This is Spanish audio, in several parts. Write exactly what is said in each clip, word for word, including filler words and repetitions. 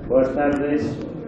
Boas tardes.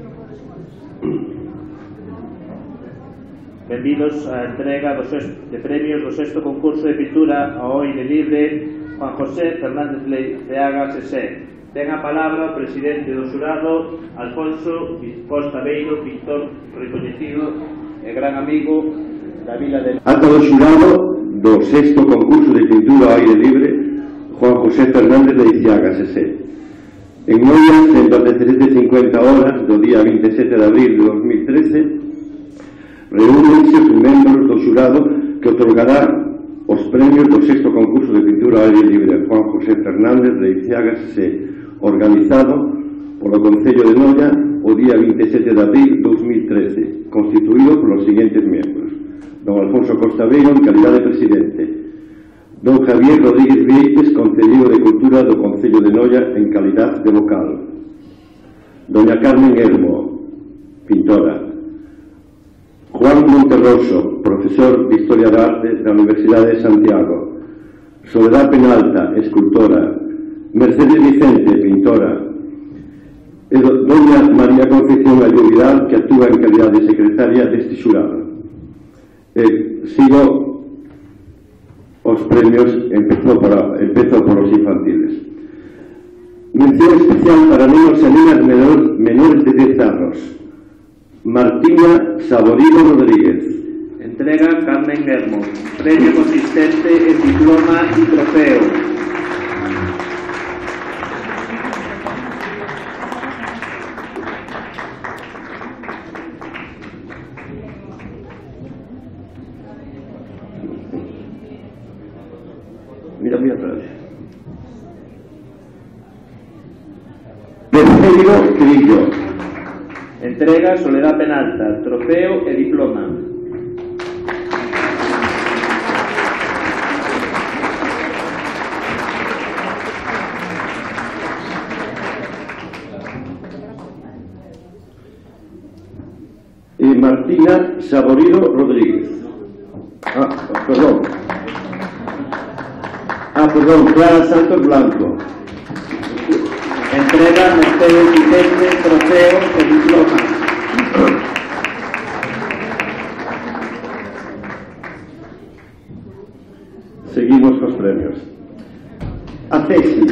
Benvidos á entrega do sexto, de premios do sexto concurso de pintura ao aire libre Juan José Fernández Leiceaga Sesé. Ten a palabra o presidente do xurado, Alfonso Costa Beiro, pintor recoñecido e gran amigo da vila de... Acta do xurado do sexto concurso de pintura ao aire libre Juan José Fernández Leiceaga Sesé. En Noia, sendo as dezasete e cincuenta horas do día veinte e sete de abril de dos mil trece, reúnense os membros do xurado que otorgará os premios do sexto concurso de pintura ao aire libre Juan José Fernández Leiceaga Sesé, organizado polo Concello de Noia o día veinte e sete de abril de dos mil trece, constituído polos seguintes membros: don Alfonso Costa Beiro, en calidade de presidente; don Javier Rodríguez Vieites, concelleiro de Cultura do Concello de Noia, en calidade de vocal; doña Carmen Hermo, pintora; Juan Monterroso, profesor de Historia da Arte da Universidade de Santiago; Soledad Penalta, escultora; Mercedes Vicente, pintora; e doña María Concepción Ayuvidal, que actúa en calidade de secretaria deste xurado. E sigo os premios, empezo, para, empezo por os infantiles. Mención especial para nenos e nenas menor, menores de dez anos. Martina Saborido Rodríguez. Entrega Carmen Hermo. Premio consistente en diploma y trofeo. Mira, mira atrás. Terceiro Trillo. Entrega Soledad Penalta, trofeo e diploma. E Martina Saborido Rodríguez. Ah, perdón. Ah, perdón, Clara Santos Blanco. Entrega Mercedes Vicente, trofeo e diploma. Seguimos cos premios. A Cesi.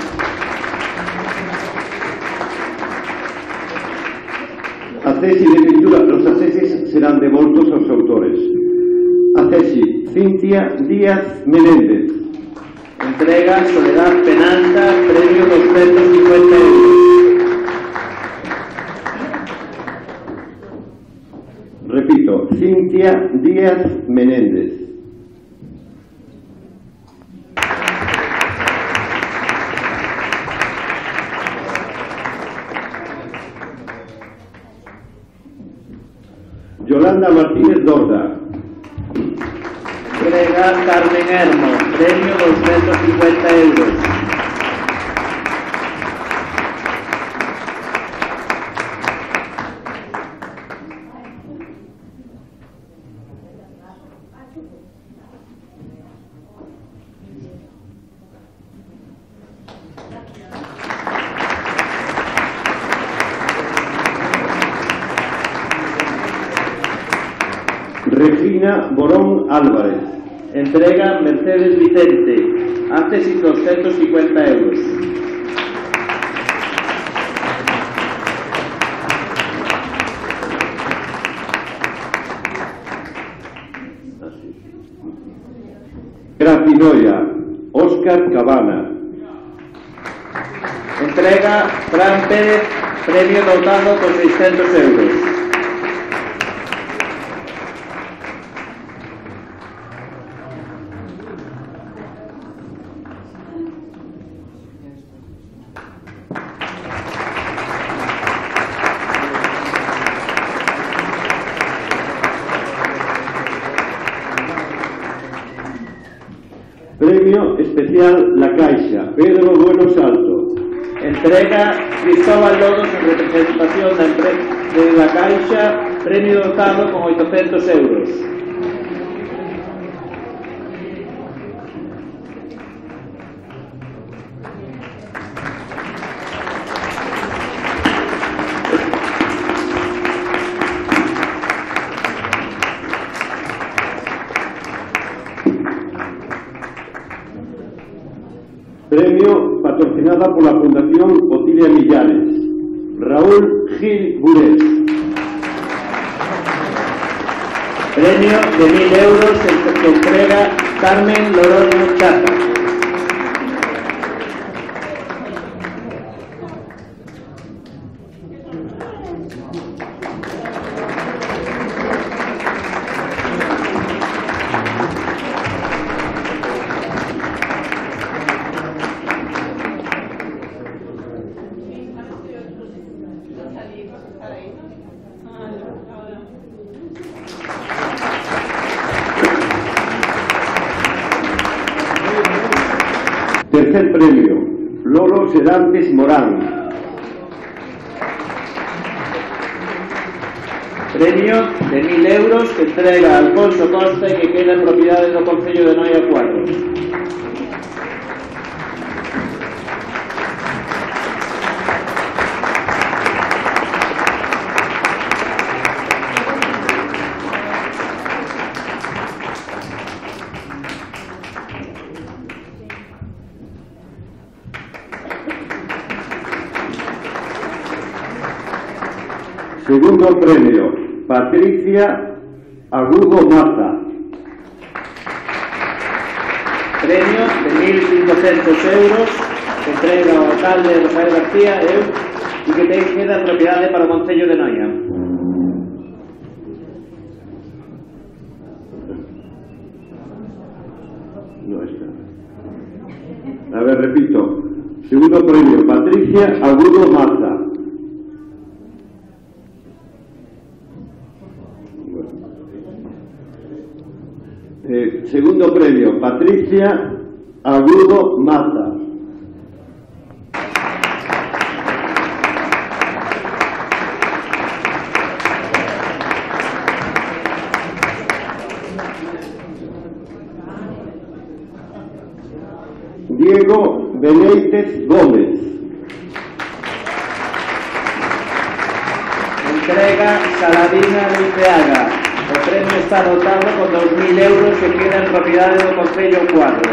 A Cesi de pintura, os aceses serán devoltos aos autores. A Cesi Cintia Díaz Menéndez. Entrega Soledad Penalta, premio doscientos cincuenta euros. Repito, Cintia Díaz Menéndez. Yolanda Martínez Dorda. Entrega Carmen Hermo, premio doscientos cincuenta euros. Regina Borón Álvarez. Entrega Mercedes Vicente, antes doscientos cincuenta euros. Grafinoia, Óscar Cabana. Entrega Fran Pérez, premio dotado con seiscientos euros. Premio especial La Caixa, Pedro Bueno Salto. Entrega Cristóbal Lodos en representación da empresa de La Caixa, premio dotado con oitocentos euros. patrocinada por la Fundación Otilia Millares. Raúl Gil Burés. Premio de mil euros que, que entrega Carmen Lorón Chata. Tercer premio, Lolo Serantes Morán. Premio de mil euros que entrega Alfonso Costa y que queda en propiedad del Concello de Noia cuatro. Segundo premio, Patricia Agudo Maza. Premio de mil quinientos euros que entrega o alcalde Rafael García eu, e que ten queda en propiedade para o Concello de Noia. No está. A ver, repito. Segundo premio, Patricia Agudo Maza. Eh, segundo premio, Patricia Agudo Maza. Diego Benítez Gómez. Entrega Saladina Luceaga. O premio está dotado con dos mil euros que queda en propiedad do Concello cuatro.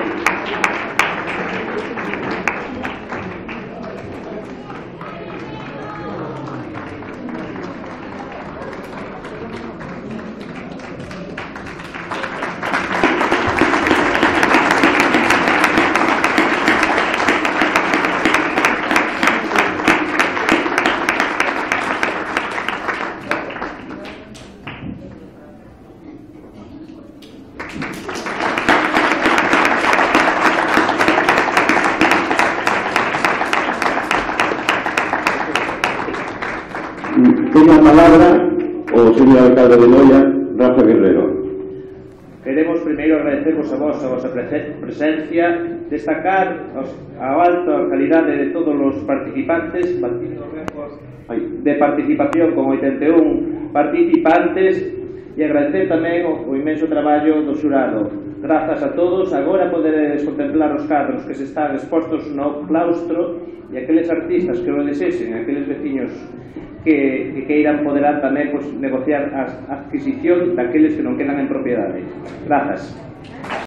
Tengo la palabra o señor alcalde de Noia, Rafa Guerrero. Queremos primeiro agradecervos a vos a vosa presencia, destacar a alta calidade de todos os participantes, de participación con oitenta e un participantes, e agradecer tamén o, o inmenso traballo do xurado. Grazas a todos, agora poderedes contemplar os cadros que se están expostos no claustro e aqueles artistas que o desexen, aqueles veciños que, que queiran poderán tamén pues, negociar a adquisición daqueles que non quedan en propiedade. Grazas.